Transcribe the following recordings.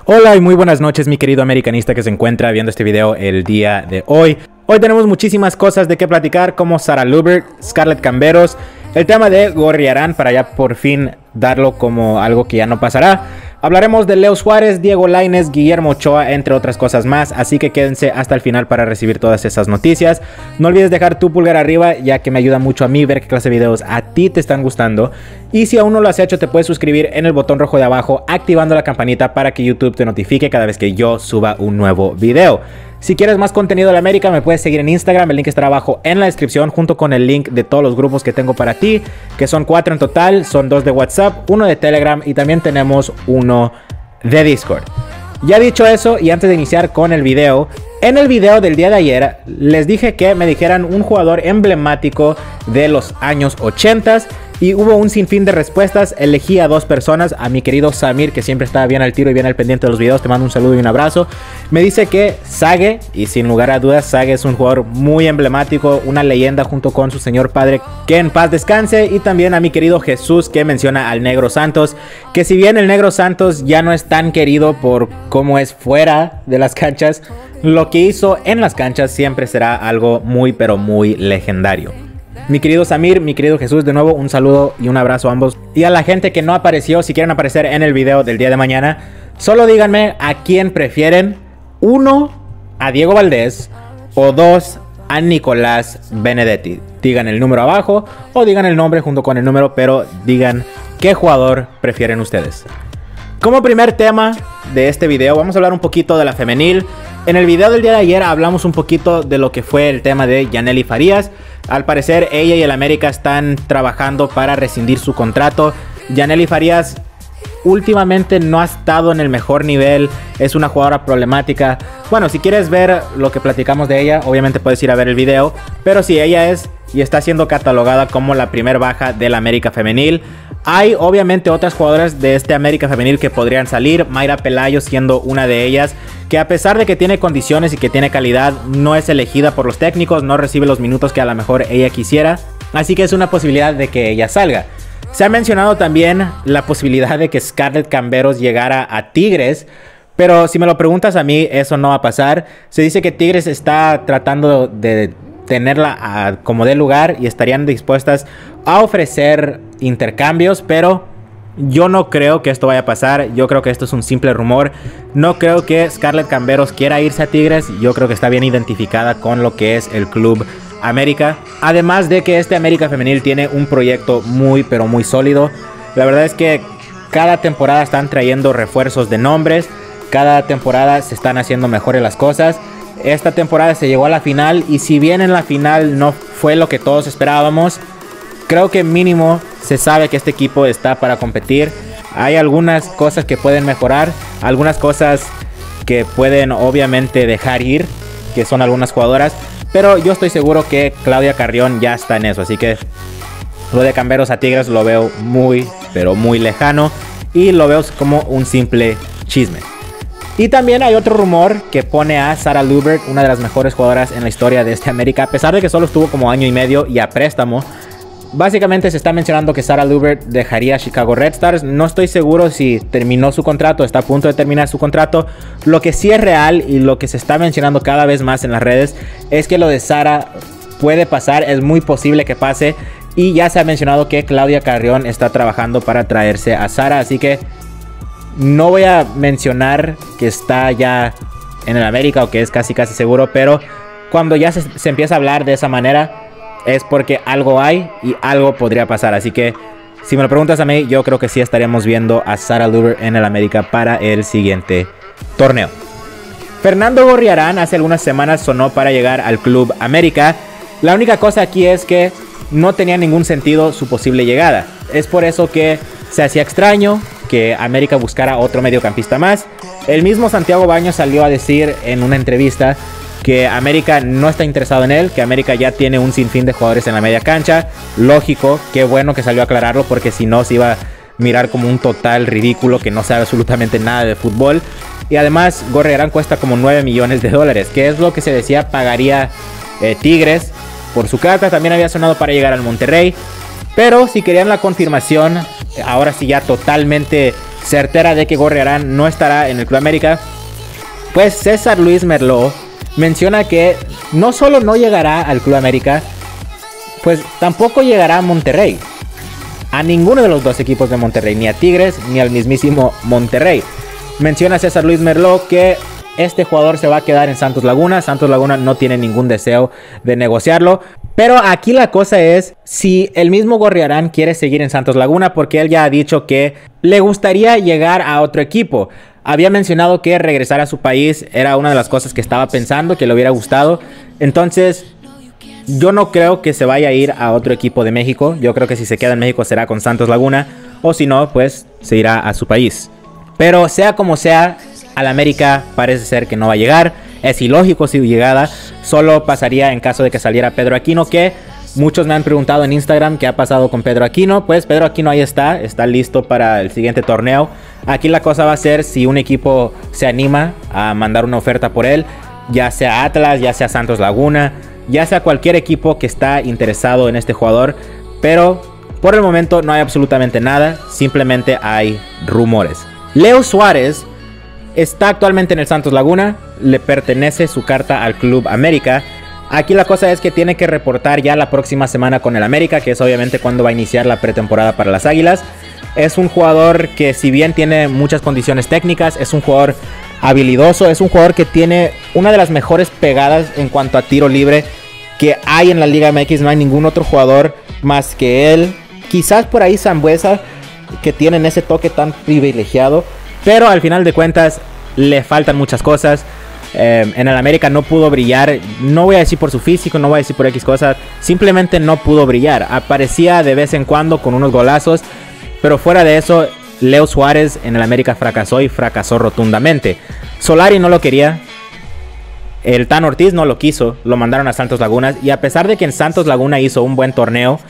Hola y muy buenas noches, mi querido americanista que se encuentra viendo este video el día de hoy. Hoy tenemos muchísimas cosas de qué platicar, como Sarah Lubert, Scarlett Camberos, el tema de Gorriarán para ya por fin darlo como algo que ya no pasará. Hablaremos de Leo Suárez, Diego Lainez, Guillermo Ochoa, entre otras cosas más, así que quédense hasta el final para recibir todas esas noticias. No olvides dejar tu pulgar arriba, ya que me ayuda mucho a mí ver qué clase de videos a ti te están gustando. Y si aún no lo has hecho, te puedes suscribir en el botón rojo de abajo, activando la campanita para que YouTube te notifique cada vez que yo suba un nuevo video. Si quieres más contenido de la América, me puedes seguir en Instagram, el link estará abajo en la descripción, junto con el link de todos los grupos que tengo para ti, que son 4 en total, son 2 de WhatsApp, 1 de Telegram y también tenemos 1 de Discord. Ya dicho eso, y antes de iniciar con el video, en el video del día de ayer les dije que me dijeran un jugador emblemático de los años 80 y hubo un sinfín de respuestas. Elegí a 2 personas, a mi querido Samir, que siempre está bien al tiro y bien al pendiente de los videos, te mando un saludo y un abrazo. Me dice que Sage, y sin lugar a dudas Sage es un jugador muy emblemático, una leyenda junto con su señor padre, que en paz descanse. Y también a mi querido Jesús, que menciona al Negro Santos, que si bien el Negro Santos ya no es tan querido por cómo es fuera de las canchas, lo que hizo en las canchas siempre será algo muy pero muy legendario. Mi querido Samir, mi querido Jesús, de nuevo un saludo y un abrazo a ambos. Y a la gente que no apareció, si quieren aparecer en el video del día de mañana, solo díganme a quién prefieren. 1, a Diego Valdés, o 2, a Nicolás Benedetti. Digan el número abajo o digan el nombre junto con el número, pero digan qué jugador prefieren ustedes. Como primer tema de este video, vamos a hablar un poquito de la femenil. En el video del día de ayer hablamos un poquito de lo que fue el tema de Yanely Farías. Al parecer ella y el América están trabajando para rescindir su contrato. Yanely Farías últimamente no ha estado en el mejor nivel, es una jugadora problemática. Bueno, si quieres ver lo que platicamos de ella, obviamente puedes ir a ver el video, pero sí, ella es y está siendo catalogada como la primer baja del América femenil. Hay obviamente otras jugadoras de este América femenil que podrían salir, Mayra Pelayo siendo una de ellas, que a pesar de que tiene condiciones y que tiene calidad, no es elegida por los técnicos, no recibe los minutos que a lo mejor ella quisiera, así que es una posibilidad de que ella salga. Se ha mencionado también la posibilidad de que Scarlett Camberos llegara a Tigres, pero si me lo preguntas a mí, eso no va a pasar. Se dice que Tigres está tratando de tenerla como de lugar y estarían dispuestas a ofrecer intercambios, pero yo no creo que esto vaya a pasar. Yo creo que esto es un simple rumor. No creo que Scarlett Camberos quiera irse a Tigres. Yo creo que está bien identificada con lo que es el Club América. Además de que este América femenil tiene un proyecto muy pero muy sólido. La verdad es que cada temporada están trayendo refuerzos de nombres. Cada temporada se están haciendo mejores las cosas. Esta temporada se llegó a la final y si bien en la final no fue lo que todos esperábamos, creo que mínimo se sabe que este equipo está para competir. Hay algunas cosas que pueden mejorar, algunas cosas que pueden obviamente dejar ir, que son algunas jugadoras, pero yo estoy seguro que Claudia Carrión ya está en eso, así que lo de Camberos a Tigres lo veo muy pero muy lejano y lo veo como un simple chisme. Y también hay otro rumor que pone a Sarah Lubert, una de las mejores jugadoras en la historia de este América, a pesar de que solo estuvo como año y medio y a préstamo. Básicamente se está mencionando que Sarah Lubert dejaría a Chicago Red Stars. No estoy seguro si terminó su contrato, está a punto de terminar su contrato. Lo que sí es real y lo que se está mencionando cada vez más en las redes es que lo de Sarah puede pasar, es muy posible que pase. Y ya se ha mencionado que Claudia Carrión está trabajando para traerse a Sarah, así que no voy a mencionar que está ya en el América o que es casi seguro, pero cuando ya se empieza a hablar de esa manera es porque algo hay y algo podría pasar. Así que si me lo preguntas a mí, yo creo que sí estaríamos viendo a Sarah Lubert en el América para el siguiente torneo. Fernando Gorriarán hace algunas semanas sonó para llegar al Club América. La única cosa aquí es que no tenía ningún sentido su posible llegada. Es por eso que se hacía extraño que América buscara otro mediocampista más. El mismo Santiago Baños salió a decir en una entrevista que América no está interesado en él, que América ya tiene un sinfín de jugadores en la media cancha. Lógico, qué bueno que salió a aclararlo, porque si no se iba a mirar como un total ridículo que no sabe absolutamente nada de fútbol. Y además Gorriarán cuesta como 9 millones de dólares, que es lo que se decía pagaría Tigres por su carta. También había sonado para llegar al Monterrey, pero si querían la confirmación, ahora sí ya totalmente certera de que Gorriarán no estará en el Club América, pues César Luis Merlo menciona que no solo no llegará al Club América, pues tampoco llegará a Monterrey. A ninguno de los dos equipos de Monterrey, ni a Tigres ni al mismísimo Monterrey. Menciona César Luis Merlo que este jugador se va a quedar en Santos Laguna. Santos Laguna no tiene ningún deseo de negociarlo. Pero aquí la cosa es si el mismo Gorriarán quiere seguir en Santos Laguna, porque él ya ha dicho que le gustaría llegar a otro equipo. Había mencionado que regresar a su país era una de las cosas que estaba pensando, que le hubiera gustado. Entonces, yo no creo que se vaya a ir a otro equipo de México. Yo creo que si se queda en México será con Santos Laguna. O si no, pues se irá a su país. Pero sea como sea, al América parece ser que no va a llegar. Es ilógico su llegada. Solo pasaría en caso de que saliera Pedro Aquino, que muchos me han preguntado en Instagram qué ha pasado con Pedro Aquino. Pues Pedro Aquino ahí está listo para el siguiente torneo. Aquí la cosa va a ser si un equipo se anima a mandar una oferta por él, ya sea Atlas, ya sea Santos Laguna, ya sea cualquier equipo que está interesado en este jugador. Pero por el momento no hay absolutamente nada, simplemente hay rumores. Leo Suárez está actualmente en el Santos Laguna, le pertenece su carta al Club América. Aquí la cosa es que tiene que reportar ya la próxima semana con el América, que es obviamente cuando va a iniciar la pretemporada para las Águilas. Es un jugador que, si bien tiene muchas condiciones técnicas, es un jugador habilidoso, es un jugador que tiene una de las mejores pegadas en cuanto a tiro libre que hay en la Liga MX. No hay ningún otro jugador más que él. Quizás por ahí Sambuesa, que tienen ese toque tan privilegiado, pero al final de cuentas le faltan muchas cosas. En el América no pudo brillar, no voy a decir por su físico, no voy a decir por X cosas, simplemente no pudo brillar. Aparecía de vez en cuando con unos golazos, pero fuera de eso, Leo Suárez en el América fracasó y fracasó rotundamente. Solari no lo quería, el Tan Ortiz no lo quiso, lo mandaron a Santos Laguna, y a pesar de que en Santos Laguna hizo un buen torneo,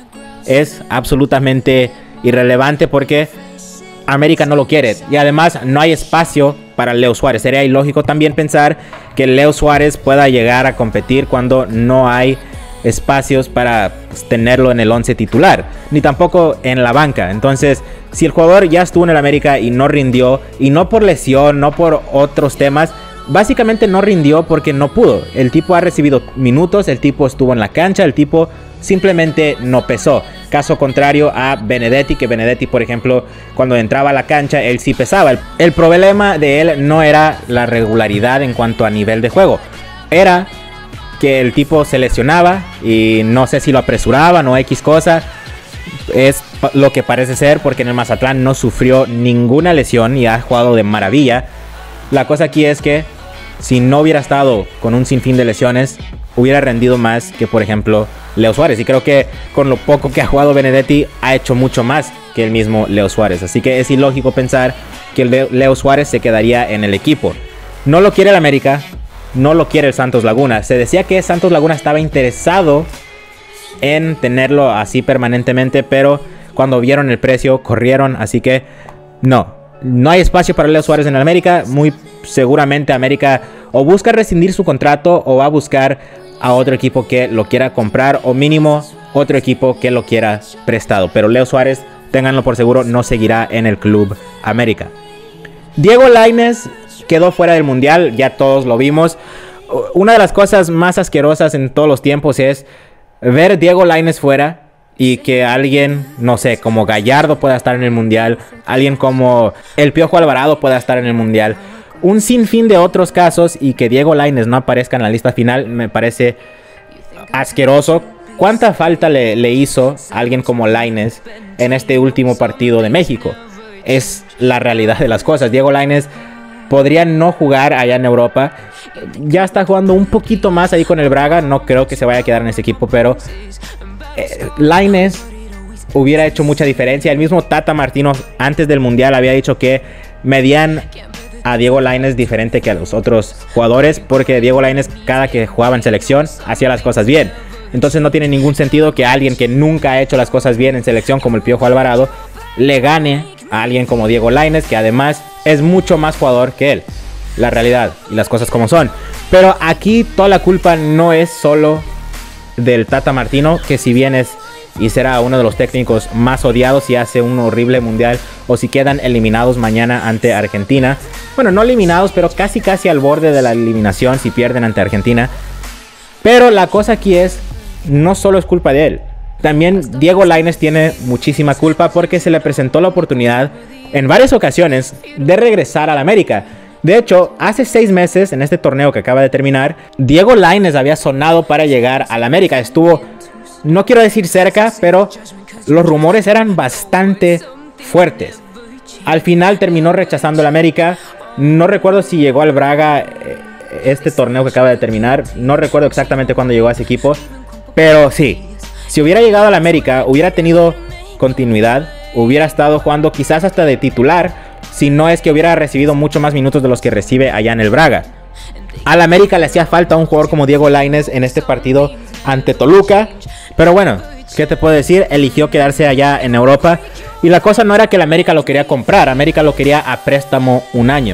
es absolutamente irrelevante porque América no lo quiere, y además no hay espacio para Leo Suárez. Sería ilógico también pensar que Leo Suárez pueda llegar a competir cuando no hay espacios para tenerlo en el 11 titular, ni tampoco en la banca. Entonces, si el jugador ya estuvo en el América y no rindió, y no por lesión, no por otros temas, básicamente no rindió porque no pudo. El tipo ha recibido minutos, el tipo estuvo en la cancha, el tipo simplemente no pesó. Caso contrario a Benedetti, que Benedetti, por ejemplo, cuando entraba a la cancha, él sí pesaba. El problema de él no era la regularidad en cuanto a nivel de juego, era que el tipo se lesionaba y no sé si lo apresuraban o X cosa. Es lo que parece ser, porque en el Mazatlán no sufrió ninguna lesión y ha jugado de maravilla. La cosa aquí es que si no hubiera estado con un sinfín de lesiones, hubiera rendido más que, por ejemplo, Leo Suárez. Y creo que con lo poco que ha jugado Benedetti, ha hecho mucho más que el mismo Leo Suárez. Así que es ilógico pensar que Leo Suárez se quedaría en el equipo. No lo quiere el América, no lo quiere el Santos Laguna. Se decía que Santos Laguna estaba interesado en tenerlo así permanentemente, pero cuando vieron el precio, corrieron. Así que no hay espacio para Leo Suárez en el América. Muy seguramente América o busca rescindir su contrato o va a buscar a otro equipo que lo quiera comprar, o mínimo otro equipo que lo quiera prestado. Pero Leo Suárez, ténganlo por seguro, no seguirá en el Club América. Diego Lainez quedó fuera del Mundial, ya todos lo vimos. Una de las cosas más asquerosas en todos los tiempos es ver Diego Lainez fuera y que alguien, no sé, como Gallardo pueda estar en el Mundial, alguien como el Piojo Alvarado pueda estar en el Mundial, un sinfín de otros casos, y que Diego Lainez no aparezca en la lista final me parece asqueroso. ¿Cuánta falta le hizo a alguien como Lainez en este último partido de México? Es la realidad de las cosas. Diego Lainez podría no jugar allá en Europa. Ya está jugando un poquito más ahí con el Braga. No creo que se vaya a quedar en ese equipo, pero Lainez hubiera hecho mucha diferencia. El mismo Tata Martino antes del Mundial había dicho que medían a Diego Lainez diferente que a los otros jugadores, porque Diego Lainez cada que jugaba en selección hacía las cosas bien. Entonces no tiene ningún sentido que alguien que nunca ha hecho las cosas bien en selección, como el Piojo Alvarado, le gane a alguien como Diego Lainez, que además es mucho más jugador que él. La realidad y las cosas como son. Pero aquí toda la culpa no es solo del Tata Martino, que si bien es y será uno de los técnicos más odiados si hace un horrible mundial o si quedan eliminados mañana ante Argentina. Bueno, no eliminados, pero casi al borde de la eliminación si pierden ante Argentina. Pero la cosa aquí es, no solo es culpa de él. También Diego Lainez tiene muchísima culpa porque se le presentó la oportunidad en varias ocasiones de regresar al América. De hecho, hace 6 meses, en este torneo que acaba de terminar, Diego Lainez había sonado para llegar al América. Estuvo, no quiero decir cerca, pero los rumores eran bastante fuertes. Al final terminó rechazando el América. No recuerdo si llegó al Braga este torneo que acaba de terminar. No recuerdo exactamente cuándo llegó a ese equipo. Pero sí, si hubiera llegado al América, hubiera tenido continuidad. Hubiera estado jugando quizás hasta de titular, si no es que hubiera recibido mucho más minutos de los que recibe allá en el Braga. Al América le hacía falta un jugador como Diego Lainez en este partido ante Toluca. Pero bueno, ¿qué te puedo decir? Eligió quedarse allá en Europa. Y la cosa no era que el América lo quería comprar. América lo quería a préstamo 1 año.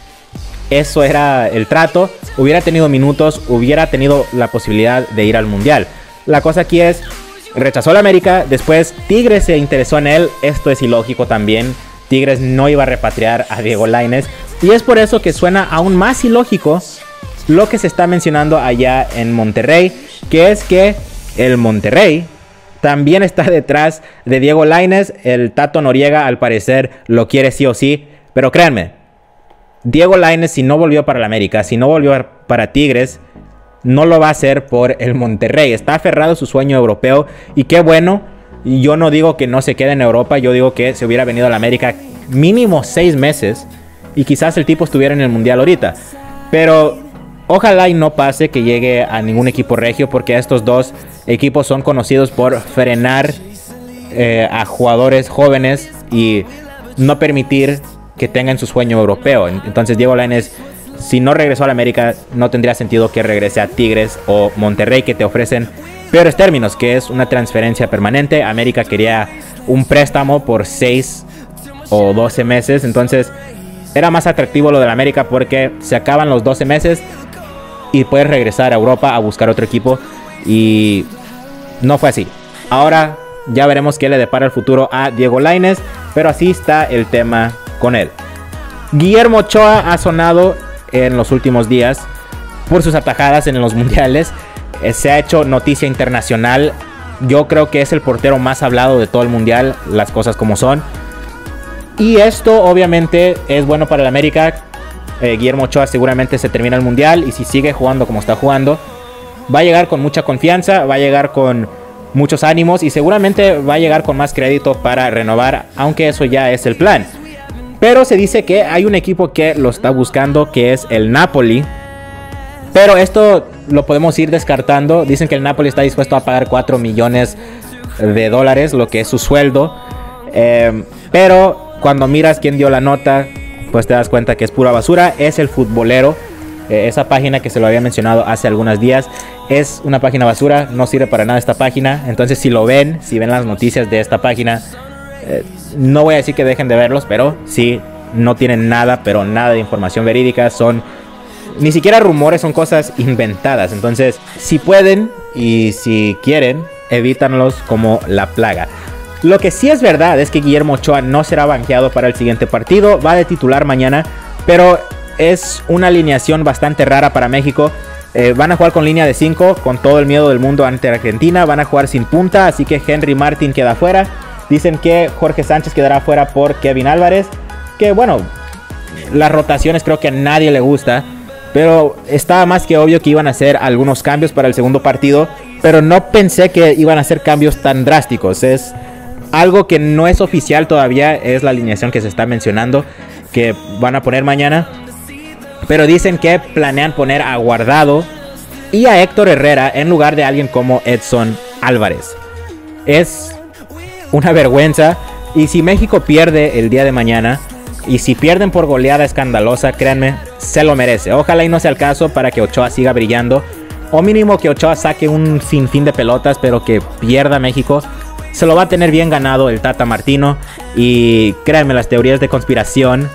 Eso era el trato. Hubiera tenido minutos, hubiera tenido la posibilidad de ir al Mundial. La cosa aquí es, rechazó el América. Después Tigres se interesó en él. Esto es ilógico también. Tigres no iba a repatriar a Diego Lainez. Y es por eso que suena aún más ilógico lo que se está mencionando allá en Monterrey, que es que el Monterrey también está detrás de Diego Lainez. El Tato Noriega al parecer lo quiere sí o sí. Pero créanme, Diego Lainez, si no volvió para el América, si no volvió para Tigres, no lo va a hacer por el Monterrey. Está aferrado a su sueño europeo y qué bueno. Yo no digo que no se quede en Europa, yo digo que se hubiera venido a la América mínimo 6 meses y quizás el tipo estuviera en el Mundial ahorita. Pero ojalá y no pase que llegue a ningún equipo regio, porque estos dos equipos son conocidos por frenar a jugadores jóvenes y no permitir que tengan su sueño europeo. Entonces Diego Lainez, si no regresó a la América, no tendría sentido que regrese a Tigres o Monterrey, que te ofrecen peores términos, que es una transferencia permanente. América quería un préstamo por 6 o 12 meses. Entonces era más atractivo lo del América porque se acaban los 12 meses y puedes regresar a Europa a buscar otro equipo. Y no fue así. Ahora ya veremos qué le depara el futuro a Diego Lainez, pero así está el tema con él. Guillermo Ochoa ha sonado en los últimos días por sus atajadas en los mundiales. Se ha hecho noticia internacional. Yo creo que es el portero más hablado de todo el mundial, las cosas como son. Y esto obviamente es bueno para el América. Guillermo Ochoa seguramente se termina el mundial y si sigue jugando como está jugando, va a llegar con mucha confianza, va a llegar con muchos ánimos y seguramente va a llegar con más crédito para renovar, aunque eso ya es el plan. Pero se dice que hay un equipo que lo está buscando, que es el Napoli. Pero esto lo podemos ir descartando. Dicen que el Napoli está dispuesto a pagar $4 millones, lo que es su sueldo. Pero cuando miras quién dio la nota, pues te das cuenta que es pura basura. Es El Futbolero. Esa página que se lo había mencionado hace algunos días es una página basura. No sirve para nada esta página. Entonces si lo ven, si ven las noticias de esta página, no voy a decir que dejen de verlos, pero sí, no tienen nada, pero nada de información verídica. Son ni siquiera rumores, son cosas inventadas. Entonces, si pueden y si quieren, evítanlos como la plaga. Lo que sí es verdad es que Guillermo Ochoa no será banqueado para el siguiente partido. Va de titular mañana, pero es una alineación bastante rara para México. Van a jugar con línea de 5, con todo el miedo del mundo ante Argentina. Van a jugar sin punta, así que Henry Martin queda fuera. Dicen que Jorge Sánchez quedará fuera por Kevin Álvarez. Que bueno, las rotaciones creo que a nadie le gusta. Pero estaba más que obvio que iban a hacer algunos cambios para el segundo partido. Pero no pensé que iban a hacer cambios tan drásticos. Es algo que no es oficial todavía. Es la alineación que se está mencionando que van a poner mañana. Pero dicen que planean poner a Guardado y a Héctor Herrera en lugar de alguien como Edson Álvarez. Es una vergüenza. Y si México pierde el día de mañana, y si pierden por goleada escandalosa, créanme, se lo merece. Ojalá y no sea el caso para que Ochoa siga brillando. O mínimo que Ochoa saque un sinfín de pelotas, pero que pierda México. Se lo va a tener bien ganado el Tata Martino. Y créanme, las teorías de conspiración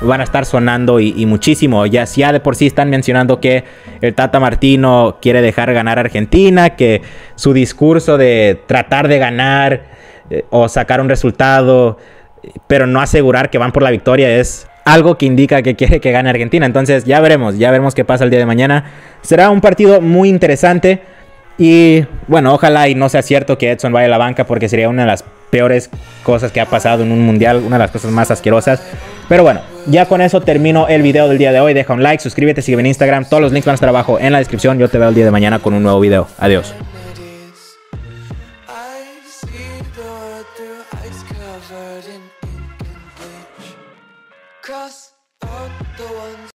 van a estar sonando y muchísimo. Ya, si ya de por sí están mencionando que el Tata Martino quiere dejar ganar a Argentina, que su discurso de tratar de ganar o sacar un resultado, pero no asegurar que van por la victoria, es algo que indica que quiere que gane Argentina. Entonces ya veremos qué pasa el día de mañana. Será un partido muy interesante. Y bueno, ojalá y no sea cierto que Edson vaya a la banca, porque sería una de las peores cosas que ha pasado en un mundial, una de las cosas más asquerosas. Pero bueno, ya con eso termino el video del día de hoy. Deja un like, suscríbete, sígueme en Instagram. Todos los links van a estar abajo en la descripción. Yo te veo el día de mañana con un nuevo video. Adiós. Cross out the ones